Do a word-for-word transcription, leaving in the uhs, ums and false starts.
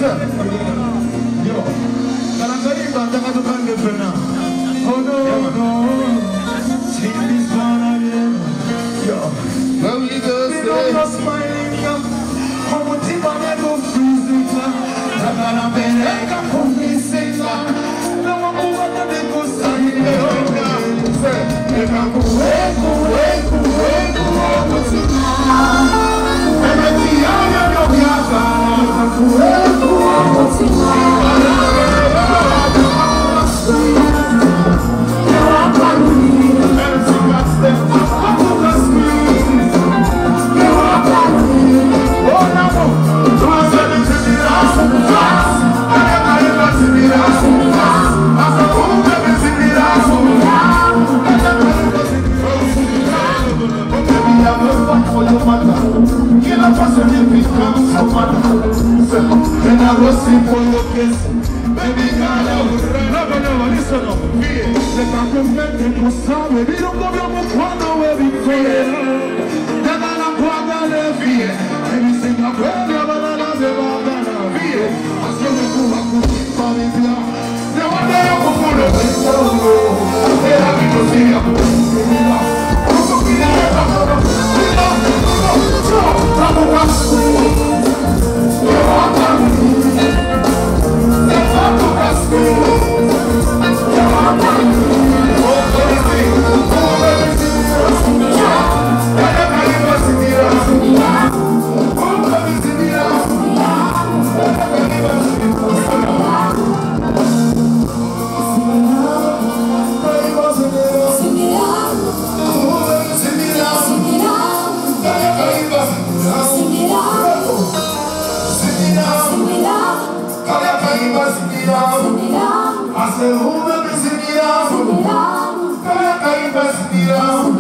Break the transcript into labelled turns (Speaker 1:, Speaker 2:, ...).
Speaker 1: Yo, Kalangari Bantaka to come get now. Oh no, no. See this one again. Yo, where we go? You're smiling, yo. How much you want to go freezing? I'm gonna be like a police singer. No one who wants to go sign. Say, if I'm away, away, away, away, and I was simple looking, baby girl, I was never, never listen up. The compliment was sorry, we don't go to one where we pray. Then I'm going to live here. Everything I'm going to have a lot here. I saw the pool of cooking for me. Now one day I'm going to be so low. They have me to see a pool. I said, who will be singing out? Come here, come here,